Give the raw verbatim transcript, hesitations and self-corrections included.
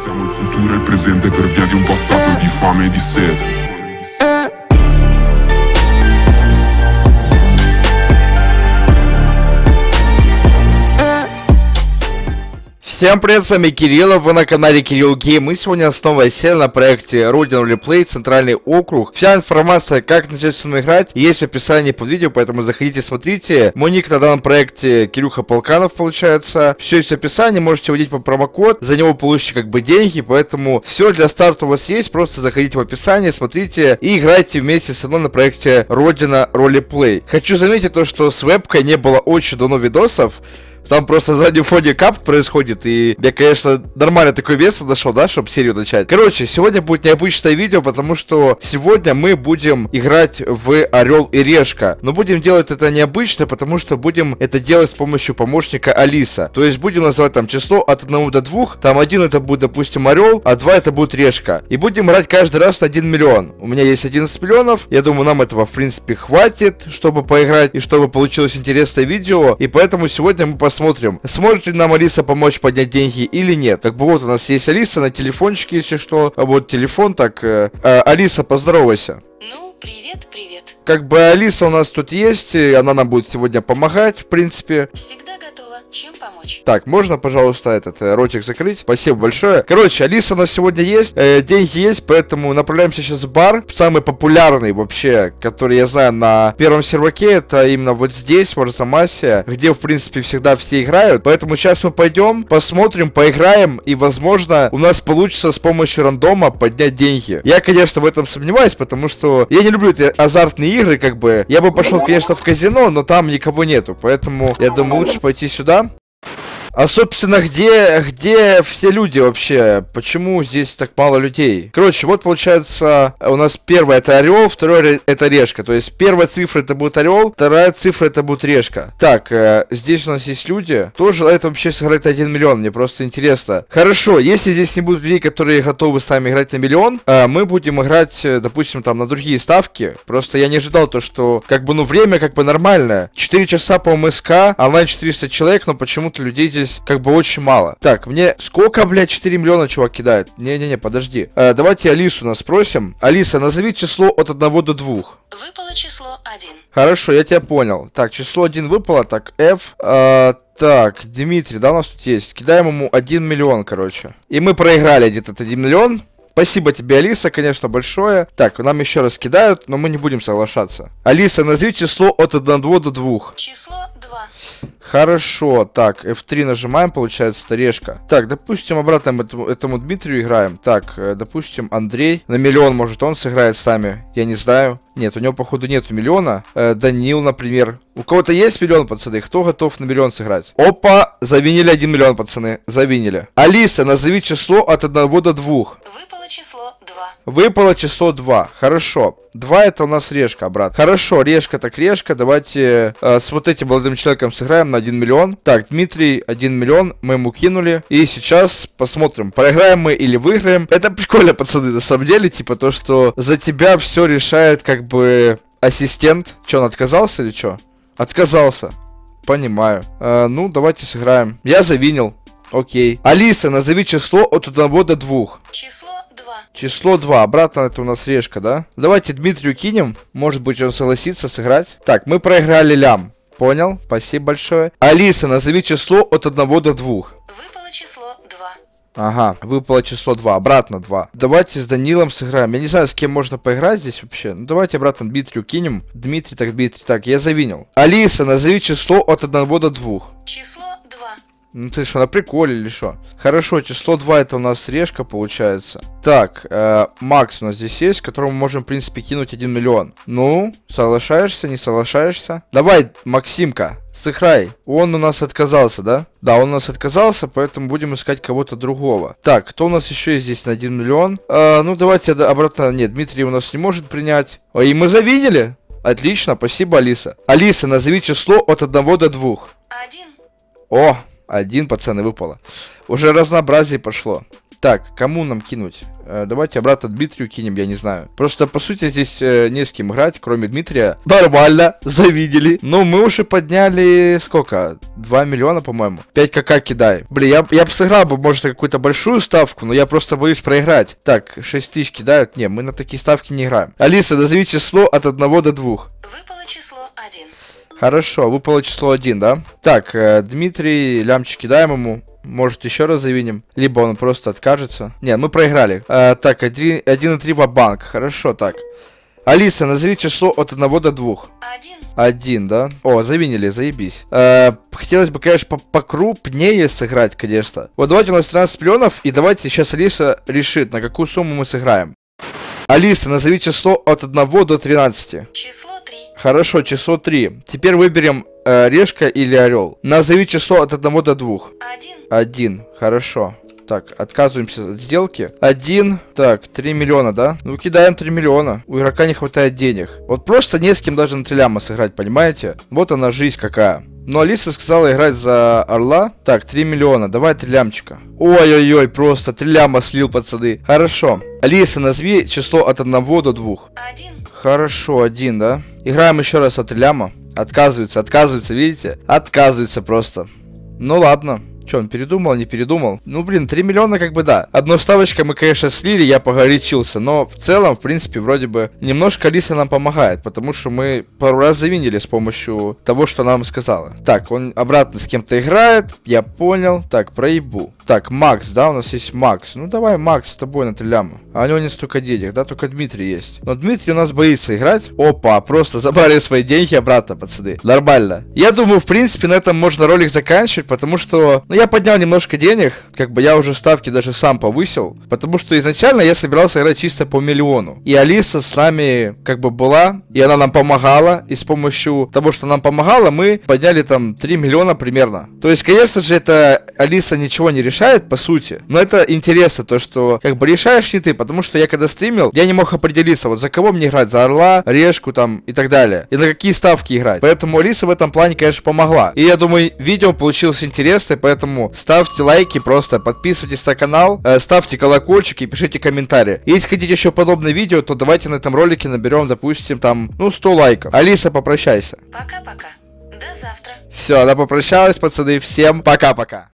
Siamo il futuro e il presente per via di un passato di fame e di sete. Всем привет, с вами Кирилл, вы на канале Кирилл Гейм. Мы сегодня снова сели на проекте Родина Ролеплей, Центральный округ. Вся информация, как начать со мной играть, есть в описании под видео, поэтому заходите, смотрите. Мой ник на данном проекте Кирюха Полканов получается. Все есть в описании, можете вводить по промокод, за него получите как бы деньги, поэтому все для старта у вас есть, просто заходите в описание, смотрите и играйте вместе со мной на проекте Родина Ролеплей. Хочу заметить то, что с вебкой не было очень давно видосов. Там просто на заднем фоне капт происходит, и я, конечно, нормально такое место нашел, да, чтобы серию начать. Короче, сегодня будет необычное видео, потому что сегодня мы будем играть в Орел и Решка. Но будем делать это необычно, потому что будем это делать с помощью помощника Алиса. То есть будем называть там число от одного до двух, там один это будет, допустим, Орел, а два это будет Решка. И будем играть каждый раз на один миллион. У меня есть одиннадцать миллионов, я думаю, нам этого, в принципе, хватит, чтобы поиграть, и чтобы получилось интересное видео. И поэтому сегодня мы посмотрим, Смотрим, сможет ли нам Алиса помочь поднять деньги или нет. Как бы вот у нас есть Алиса на телефончике, если что. А вот телефон, так, э, э, Алиса, поздоровайся. Ну, привет, привет. Как бы Алиса у нас тут есть, и она нам будет сегодня помогать, в принципе. Всегда готова. Чем помочь? Так, можно, пожалуйста, этот э, ротик закрыть? Спасибо большое. Короче, Алиса у нас сегодня есть, э, деньги есть, поэтому направляемся сейчас в бар. Самый популярный вообще, который я знаю на первом серваке, это именно вот здесь, в Арзамасе, где, в принципе, всегда все играют. Поэтому сейчас мы пойдем, посмотрим, поиграем, и, возможно, у нас получится с помощью рандома поднять деньги. Я, конечно, в этом сомневаюсь, потому что я не люблю эти азартные игры, как бы. Я бы пошел, конечно, в казино, но там никого нету, поэтому я думаю, лучше пойти сюда. А, собственно, где, где все люди вообще? Почему здесь так мало людей? Короче, вот получается, у нас первое это Орел, второе это Решка. То есть первая цифра это будет Орел, вторая цифра это будет Решка. Так, э, здесь у нас есть люди. Кто желает вообще сыграть на один миллион? Мне просто интересно. Хорошо, если здесь не будут людей, которые готовы с нами играть на миллион, э, мы будем играть, допустим, там на другие ставки. Просто я не ожидал то, что, как бы, ну, время как бы нормальное. четыре часа по МСК, онлайн четыреста человек, но почему-то людей здесь как бы очень мало. Так, мне сколько, блядь, четыре миллиона чувак кидает? Не-не-не, подожди. Э, давайте Алису нас спросим. Алиса, назови число от одного до двух. Выпало число один. Хорошо, я тебя понял. Так, число один выпало. Так, F. Э, так, Дмитрий, да, у нас тут есть. Кидаем ему один миллион, короче. И мы проиграли где-то один миллион. Спасибо тебе, Алиса, конечно, большое. Так, нам еще раз кидают, но мы не будем соглашаться. Алиса, назови число от одного до двух. Число два. Хорошо, так, эф три нажимаем, получается, это Решка. Так, допустим, обратно этому, этому Дмитрию играем. Так, э, допустим, Андрей. На миллион, может, он сыграет с нами. Я не знаю. Нет, у него, походу, нету миллиона. Э, Данил, например. У кого-то есть миллион, пацаны? Кто готов на миллион сыграть? Опа, завинили один миллион, пацаны. Завинили. Алиса, назови число от одного до двух. Выпало число два. Выпало число два. Хорошо. два это у нас Решка, брат. Хорошо, Решка так Решка. Давайте э, с вот этим молодым человеком сыграем на один миллион. Так, Дмитрий, один миллион. Мы ему кинули. И сейчас посмотрим, проиграем мы или выиграем. Это прикольно, пацаны, на самом деле. Типа то, что за тебя все решает как бы ассистент. Че, он отказался или что? Отказался. Понимаю. Э, ну, давайте сыграем. Я завинил. Окей. Алиса, назови число от одного до двух. Число два. Число два. Обратно это у нас Решка, да? Давайте Дмитрию кинем. Может быть, он согласится сыграть. Так, мы проиграли лям. Понял? Спасибо большое. Алиса, назови число от одного до двух. Выпало число два. Ага, выпало число два, обратно два. Давайте с Данилом сыграем. Я не знаю, с кем можно поиграть здесь вообще. Ну, давайте обратно Дмитрию кинем. Дмитрий, так, Дмитрий, так, я завинил. Алиса, назови число от одного до двух. Число два. Ну ты что, на приколе или что? Хорошо, число два это у нас Решка получается. Так, э, Макс у нас здесь есть, которому мы можем, в принципе, кинуть один миллион. Ну, соглашаешься, не соглашаешься? Давай, Максимка, сыграй. Он у нас отказался, да? Да, он у нас отказался, поэтому будем искать кого-то другого. Так, кто у нас еще есть здесь на один миллион? Э, ну, давайте обратно. Нет, Дмитрий у нас не может принять. И мы завидели? Отлично, спасибо, Алиса. Алиса, назови число от одного до двух. Один. О, один, пацаны, выпало. Уже разнообразие пошло. Так, кому нам кинуть? Э, давайте обратно Дмитрию кинем, я не знаю. Просто, по сути, здесь э, не с кем играть, кроме Дмитрия. Нормально, завидели. Но мы уже подняли, сколько? два миллиона, по-моему. пять ка кидай. Блин, я, я бы сыграл бы, может, какую-то большую ставку, но я просто боюсь проиграть. Так, шесть тысяч кидают. Не, мы на такие ставки не играем. Алиса, назови число от одного до двух. Выпало число один. Хорошо, выпало число один, да? Так, э, Дмитрий, лямчик кидаем ему. Может, еще раз завиним. Либо он просто откажется. Не, мы проиграли. Э, так, один и три в банк. Хорошо, так. Алиса, назови число от одного до двух. Один. Один, да? О, завинили, заебись. Э, хотелось бы, конечно, покрупнее сыграть, конечно. Вот давайте, у нас тринадцать миллионов. И давайте сейчас Алиса решит, на какую сумму мы сыграем. Алиса, назови число от одного до тринадцати. Число три. Хорошо, число три. Теперь выберем э, решка или орел. Назови число от одного до двух. Один. Один. Хорошо. Так, отказываемся от сделки. Один. Так, три миллиона, да? Ну, кидаем три миллиона. У игрока не хватает денег. Вот просто не с кем даже на три ляма сыграть, понимаете? Вот она жизнь какая. Но Алиса сказала играть за орла. Так, три миллиона. Давай три лямчика. Ой-ой-ой, просто три ляма слил, пацаны. Хорошо. Алиса, назови число от одного до двух. Один. Хорошо, один, да? Играем еще раз от три ляма. Отказывается, отказывается, видите? Отказывается просто. Ну ладно. Че, он передумал, не передумал? Ну, блин, три миллиона как бы да. Одной ставочкой мы, конечно, слили, я погорячился. Но в целом, в принципе, вроде бы немножко Алиса нам помогает. Потому что мы пару раз завинили с помощью того, что нам сказала. Так, он обратно с кем-то играет. Я понял. Так, проебу. Так, Макс, да, у нас есть Макс. Ну, давай, Макс, с тобой на три ляма. А у него не столько денег, да, только Дмитрий есть. Но Дмитрий у нас боится играть. Опа, просто забрали свои деньги обратно, пацаны. Нормально. Я думаю, в принципе, на этом можно ролик заканчивать, потому что... Ну, я поднял немножко денег, как бы я уже ставки даже сам повысил, потому что изначально я собирался играть чисто по миллиону. И Алиса с нами как бы была, и она нам помогала, и с помощью того, что нам помогала, мы подняли там три миллиона примерно. То есть, конечно же, это Алиса ничего не решает, по сути, но это интересно, то, что как бы решаешь не ты, потому что я когда стримил, я не мог определиться, вот за кого мне играть, за орла, решку там и так далее, и на какие ставки играть. Поэтому Алиса в этом плане, конечно, помогла. И я думаю, видео получилось интересное, поэтому ставьте лайки, просто подписывайтесь на канал, э, ставьте колокольчик и пишите комментарии. Если хотите еще подобное видео, то давайте на этом ролике наберем, допустим, там, ну, сто лайков. Алиса, попрощайся. Пока-пока. До завтра. Все, она попрощалась, пацаны. Всем пока-пока.